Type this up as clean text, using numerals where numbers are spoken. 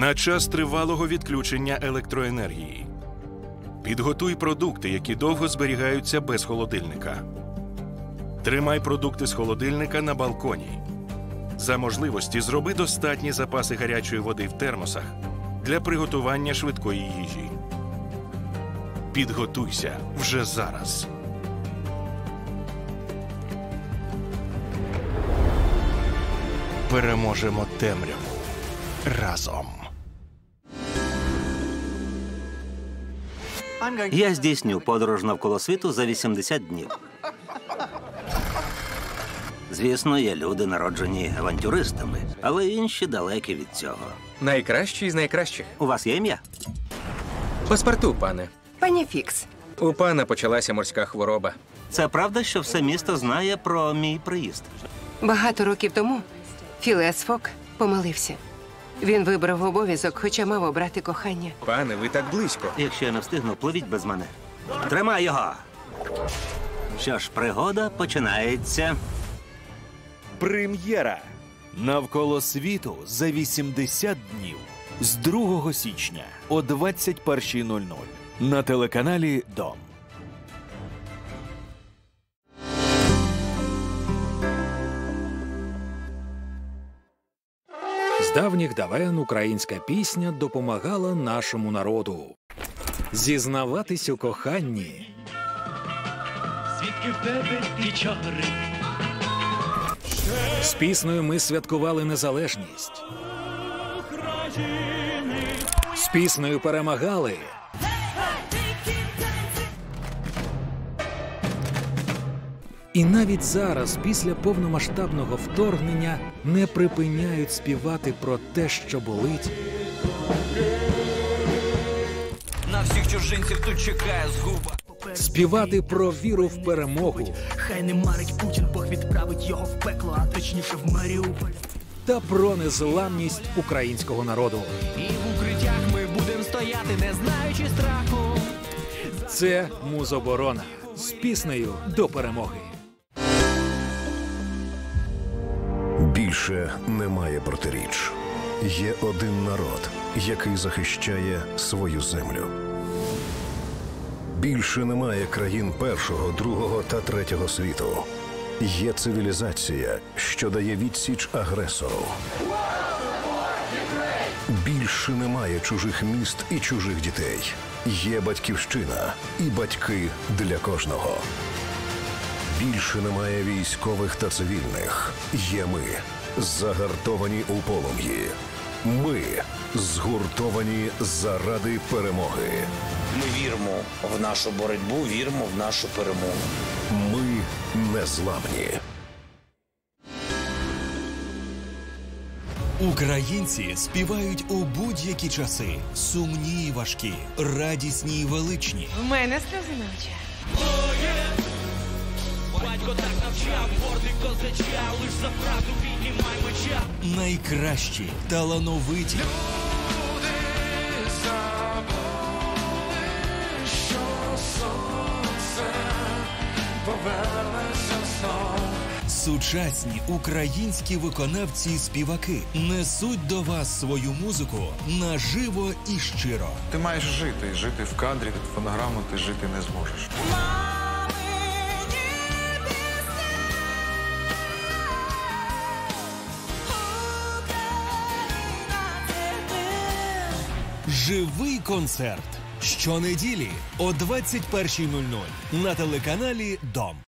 на час тривалого відключення електроенергії. Підготуй продукти, які довго зберігаються без холодильника. Тримай продукти з холодильника на балконі. За можливості зроби достатні запаси гарячої води в термосах для приготування швидкої їжі. Підготуйся вже зараз. Переможемо темряву разом. Я здійсню подорож навколо світу за 80 днів. Звісно, є люди, народжені авантюристами, але інші далекі від цього. Найкращий з найкращих. У вас є ім'я? Паспорту, пане. Пані Фікс. У пана почалася морська хвороба. Це правда, що все місто знає про мій приїзд? Багато років тому Філес Фок помилився. Він вибрав обов'язок, хоча мав обрати кохання. Пане, ви так близько. Якщо я не встигну, пливіть без мене. Тримай його! Що ж, пригода починається. Прем'єра «Навколо світу за 80 днів» з 2 січня о 21:00 на телеканалі «Дом». З давніх давен українська пісня допомагала нашому народу зізнаватись у коханні. Звідки в тебе ті чари? З піснею ми святкували незалежність. З піснею перемагали. І навіть зараз, після повномасштабного вторгнення, не припиняють співати про те, що болить. На всіх чужинців тут чекає згуба. Співати про віру в перемогу. Хай не марить Путін, Бог відправить його в пекло, а точніше в Маріуполь. Та про незламність українського народу. І в укриттях ми будемо стояти, не знаючи страху. Це Музоборона з піснею до перемоги. Більше немає протиріч. Є один народ, який захищає свою землю. Більше немає країн першого, другого та третього світу. Є цивілізація, що дає відсіч агресору. Більше немає чужих міст і чужих дітей. Є батьківщина і батьки для кожного. Більше немає військових та цивільних. Є ми, загартовані у полум'ї. Ми згуртовані заради перемоги. Ми віримо в нашу боротьбу, віримо в нашу перемогу. Ми незламні. Українці співають у будь-які часи. Сумні і важкі, радісні і величні. В мене сльози на очах. Батько так навчав, гордий козача, лиш за правду піднімай меча. Найкращі, талановиті. Люди забули, що сонце повернеться знов. Сучасні українські виконавці і співаки несуть до вас свою музику наживо і щиро. Ти маєш жити. Жити в кадрі, від фонограми ти жити не зможеш. Живий концерт. Щонеділі о 21:00 на телеканалі «Дом».